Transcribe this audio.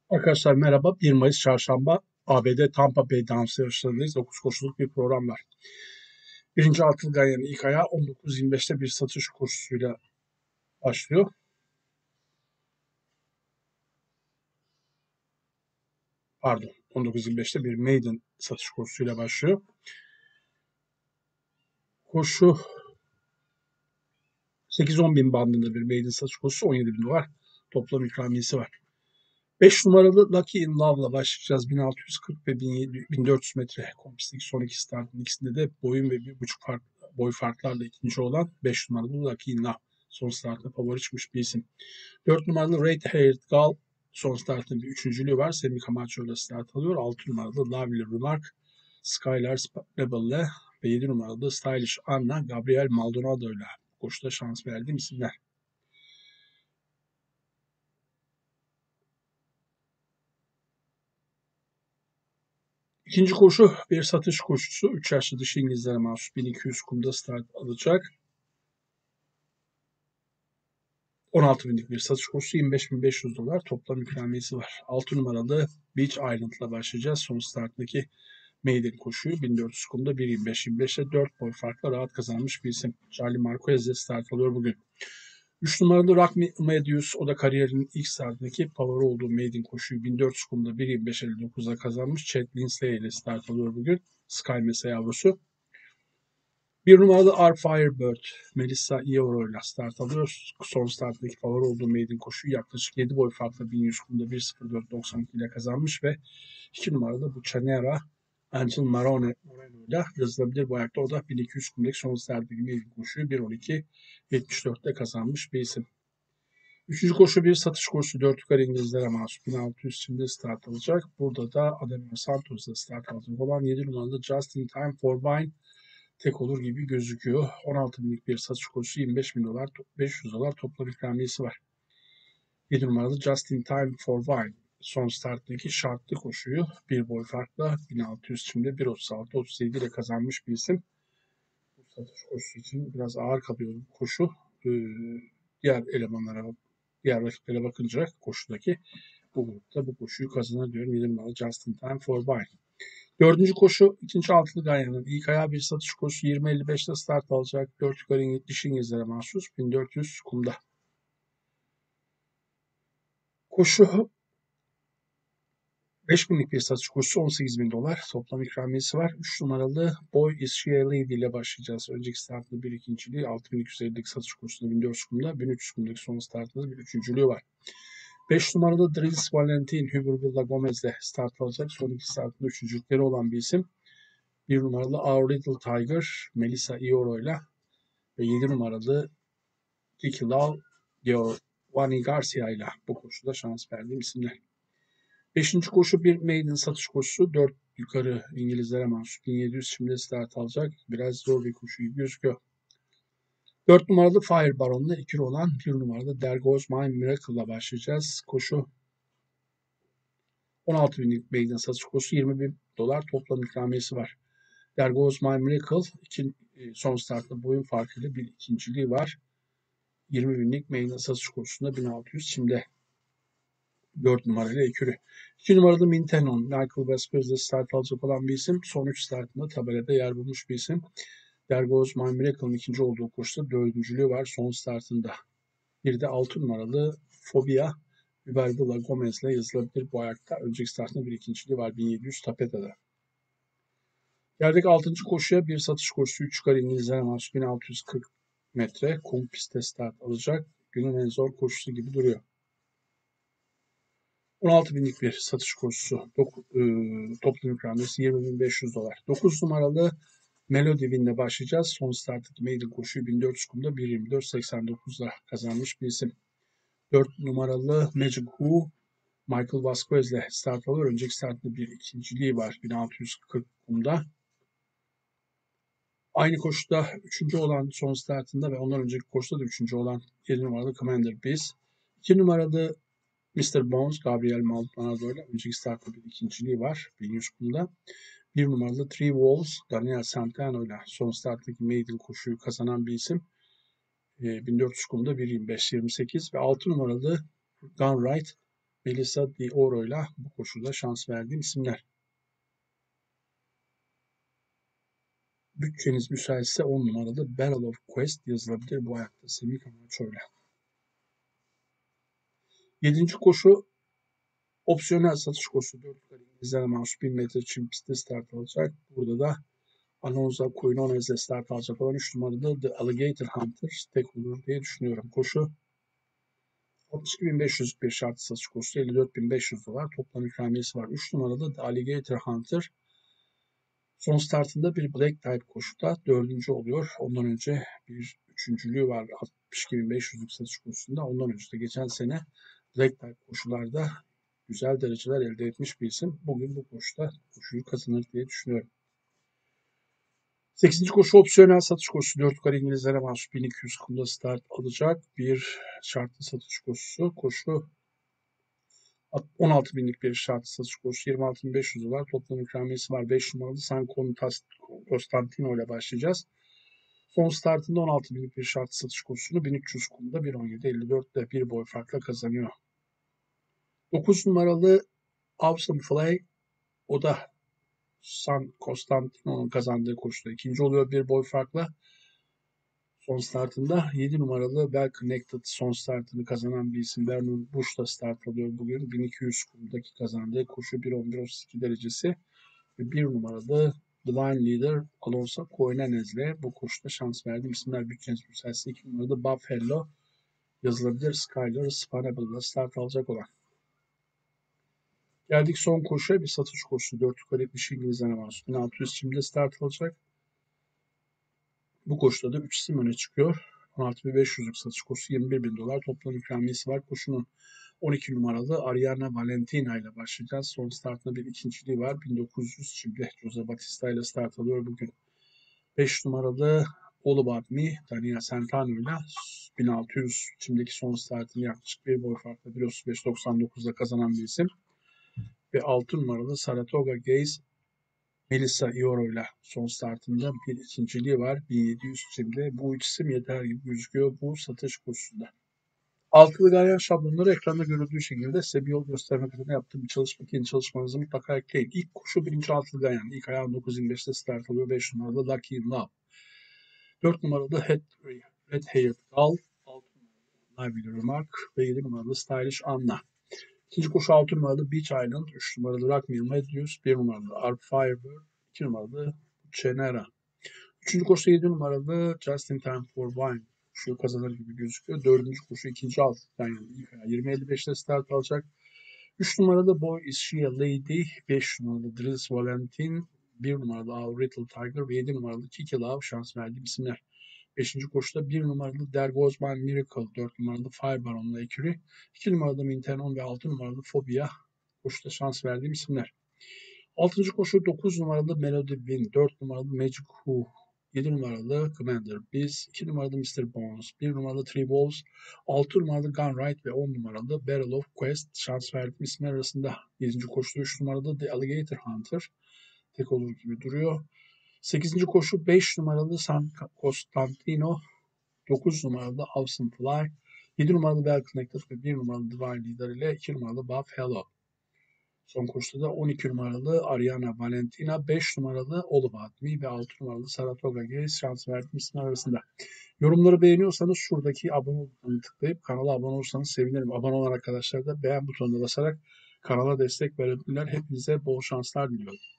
Arkadaşlar merhaba. 1 Mayıs Çarşamba ABD Tampa Bay Downs yarışlarındayız. 9 koşuluk bir program var. Birinci Altılı Ganyan'ın ilk ayağı 19.25'te bir satış koşusuyla başlıyor. Pardon, 19.25'te bir maiden satış koşusuyla başlıyor. Koşu 8-10 bin bandında bir maiden satış koşusu, 17 bin dolar toplam ikramiyesi var. 5 numaralı Lucky in Love'la başlayacağız. 1640 ve 1400 metre kompistik son iki startın ikisinde de boyun ve 1,5 boy farklarla ikinci olan 5 numaralı Lucky in Love. Son startta favori çıkmış bir isim. 4 numaralı Red Haired Gal son startın bir üçüncülüğü var. Semi Camacho ile start alıyor. 6 numaralı Lovely Remark Skylar Rebel ile ve 7 numaralı Stylish Anna Gabriel Maldonado ile koşuda şans verdiğim isimler. İkinci koşu bir satış koşusu. 3 yaşlı dişi İngilizlere mahsus 1200 kumda start alacak. 16 binlik bir satış koşusu, 25.500 dolar toplam ikramiyesi var. 6 numaralı Beach Island'la başlayacağız. Son starttaki maiden koşuyu 1400 kumda 1.25'e 4 boy farkla rahat kazanmış bir isim. Charlie Marquez ile start alıyor bugün. 3 numaralı Rock Medius, o da kariyerinin ilk startındaki favori olduğu maiden koşuyu 1400 kumda 1.25.59'a kazanmış. Chad Linsley ile start alıyor bugün. Sky Mesa yavrusu. 1 numaralı R Firebird, Melissa Ioro ile start alıyor. Son starttaki favori olduğu maiden koşuyu yaklaşık 7 boy farkla 1100 kumda 1.04.92 ile kazanmış ve 2 numaralı bu Chanera Angel Moreno ile yazılabilir bu ayakta. O da 1200 kumdaki son starttaki maiden koşuyu 1.12.74'te kazanmış bir isim. Üçüncü koşu bir satış koşusu, 4 yukarı İngilizlere mahsus 1600 şimdi start alacak. Burada da Ademir Santos'la start alacak olan 7 numaralı Just in Time for Wine tek olur gibi gözüküyor. 16 binlik bir satış koşusu, 25 bin dolar, 500 dolar toplam ikramiyesi var. 7 numaralı Just in Time for Wine son starttaki şartlı koşuyu bir boy farkla 1600 şimdi 1.36-37 ile kazanmış bir isim. Bu satış koşusu için biraz ağır kalıyor bu koşu. Diğer elemanlara, diğer rakiplere bakınca koşudaki bu grupta bu koşuyu kazanır diyorum. 7 numaralı Just in Time for Wine. Dördüncü koşu ikinci altılı ganyanın ilk ayağı bir satış koşusu, 20.55'te start alacak. 4 yukarı dişi İngilizlere mahsus 1400 kumda. Koşu 5 binlik bir satış koşusu, 18 bin dolar toplam ikramiyesi var. 3 numaralı Boy Is She a Lady ile başlayacağız. Önceki startında bir ikinciliği, 6.250'lik satış koşusunda 1400 kumda, 1300 kumdaki son startında bir üçüncülüğü var. 5 numaralı Dries Valentin Huber Villa Gomez ile start alacak. Son iki startında üçüncülükleri olan bir isim. 1 numaralı Our Little Tiger Melissa Ioro ile ve 7 numaralı Kiki Lau Giovanni Garcia ile bu koşuda şans verdiğim isimler. 5. koşu bir maiden satış koşusu. 4 yukarı İngilizlere mahsus 1700 şimdi start alacak. Biraz zor bir koşu gibi gözüküyor. 4 numaralı Fire Baron'la ikili olan 1 numaralı There Goes My Miracle'la başlayacağız. Koşu 16 binlik maiden satış koşusu, 20 bin dolar toplam ikramiyesi var. There Goes My Miracle son startta boyun farkıyla bir ikinciliği var. 20 binlik maiden satış koşusunda 1600 şimdi 4 numarayla ekürü. 2 numaralı Mintenon, Michael Vazquez'de start alacak olan bir isim. Son 3 startında tabelada yer bulmuş bir isim. There Goes My Miracle'ın ikinci olduğu koşuda dördüncülüğü var son startında. Bir de 6 numaralı Fobia Überbula Gomez'le yazılabilir bu ayakta. Önceki startında bir ikinciliği var 1700 Tapeta'da. Yerdeki 6. koşuya bir satış koşusu, 3 yukarı İngilizlere mahsus 1640 metre kum pistte start alacak. Günün en zor koşusu gibi duruyor. 16 binlik bir satış koşusu, toplam ikramiyesi 20.500 dolar. 9 numaralı Melody Win'le başlayacağız. Son starttaki maiden koşuyu 1400 kumda 1.24.89'da kazanmış bir isim. 4 numaralı Magic Who Michael Vazquez'le start alıyor. Önceki startta bir ikinciliği var 1640 kumda. Aynı koşuda 3. olan son startında ve ondan önceki koşuda da 3. olan 7 numaralı Commander Biz. 2 numaralı Mr. Bones, Gabriel Maldonado ile önceki startta bir ikinciliği var 1100 kumda. 1 numaralı Three Wolves, Daniel Santana ile son starttaki maiden koşuyu kazanan bir isim. 1400 kumda 1.25.28 ve 6 numaralı Gunright Melissa Di Oro'yla bu koşuda şans verdiğim isimler. Bütçeniz müsaitse 10 numaralı Battle of Quest yazılabilir bu ayakta Semih Kamaço'yla. 7. koşu opsiyonel satış koşusu 4 yukarı İngilizlere mahsus 1000 metre çim pistte start alacak. Burada da Alonso Quinones'le start alacak olan 3 numaralı The Alligator Hunter tek olur diye düşünüyorum. Koşu 62.500 bir şartlı satış koşusu 54.500 dolar. Toplam ikramiyesi var. 3 numaralı The Alligator Hunter son startında bir Black Type koşuda 4. oluyor. Ondan önce bir üçüncülüğü var 62.500'lük satış koşusunda. Ondan önce de geçen sene Black Type koşularda güzel dereceler elde etmiş bir isim. Bugün bu koşuda koşuyu kazanır diye düşünüyorum. 8. koşu opsiyonel satış koşusu 4 yukarı İngilizlere mahsus 1200 kumda start alacak bir şartlı satış koşusu. Koşu 16 binlik bir şartlı satış koşusu 26.500 dolar. Toplam ikramiyesi var. 5 numaralı San Costantino ile başlayacağız. Son startında 16 binlik bir şartlı satış koşusunu 1300 kumda 1.17.54 ile bir boy farkla kazanıyor. 9 numaralı Awesome Fly o da San Costantino'nun kazandığı koşuda ikinci oluyor bir boy farkla. Son startında 7 numaralı Well Connected son startını kazanan bir isim Vernon Bush da start alıyor bugün. 1200 kumdaki kazandığı koşu 1.11.32 derecesi ve 1 numaralı Divine Leader Alonso Quinones'le bu koşuda şans verdiğim isimler bütçeniz müsaitse 2 numaralı Buffalo yazılabilir Skyler Spanable'la start alacak olan. Geldik son koşuya bir satış koşusu 4 yukarı 70 İngilizlere mahsus 1600 şimdi start alacak. Bu koşuda da 3 isim öne çıkıyor. 16.500'lük satış koşusu 21.000 dolar. Toplam ikramiyesi var. Koşunun 12 numaralı Ariana Valentina ile başlayacağız. Son startında bir ikinciliği var. 1900 şimdi Jose Batista ile start alıyor bugün. 5 numaralı All About Me Daniela Santano ile 1600 şimdiki son startını yaklaşık bir boy farkla 1.35.99'da kazanan bir isim. Ve 6 numaralı Saratoga Gaze Melissa Ioro ile son startında bir ikinciliği var. 1700 şimdi. Bu isim yeter gibi gözüküyor bu satış kursunda. Altılı ganyan şablonları ekranda görüldüğü şekilde size bir yol göstermek adına yaptığım bir çalışma. Kendi çalışmanızı mutlaka ekleyin. İlk koşu birinci altılı ganyan. İlk ayağın 9.25'te start alıyor. 5 numaralı Lucky Love. 4 numaralı Red Haired Gull. 6 numaralı Lively Remark ve 7 numaralı Stylish Anna. İkinci koşu 6 numaralı Beach Island, 3 numaralı Rockmill Matthews, 1 numaralı Arp Firebird, 2 numaralı Chenera. Üçüncü koşu 7 numaralı Just in Time for Wine. Koşuyu kazanır gibi gözüküyor. Dördüncü koşu ikinci alt. Yani 20.55'te start alacak. 3 numaralı Boy Is She a Lady, 5 numaralı Dries Valentin, 1 numaralı Our Little Tiger ve 7 numaralı Kiki Love şans verdiğim isimler. 5. koşuda 1 numaralı There Goes My Miracle, 4 numaralı Fire Baron'la Ekürü, 2 numaralı Minternon ve 6 numaralı Phobia koşuda şans verdiğim isimler. 6. koşu 9 numaralı Melody Win, 4 numaralı Magic Who, 7 numaralı Commander Biz, 2 numaralı Mr. Bones, 1 numaralı Three Wolves, 6 numaralı Gunride ve 10 numaralı Battle of Quest şans verdiğim isimler arasında. 7. koşuda 3 numaralı The Alligator Hunter tek olur gibi duruyor. 8. koşu 5 numaralı San Costantino, 9 numaralı Awesome Fly, 7 numaralı Well Connected ve 1 numaralı Divine Leader ile 2 numaralı Buff Hello. Son koşuda da 12 numaralı Ariana Valentina, 5 numaralı All About Me ve 6 numaralı Saratoga Gaze şans verdiğim isimler arasında. Yorumları beğeniyorsanız şuradaki abone ol butonuna tıklayıp kanala abone olursanız sevinirim. Abone olan arkadaşlar da beğen butonuna basarak kanala destek verebilirler. Hepinize bol şanslar diliyorum.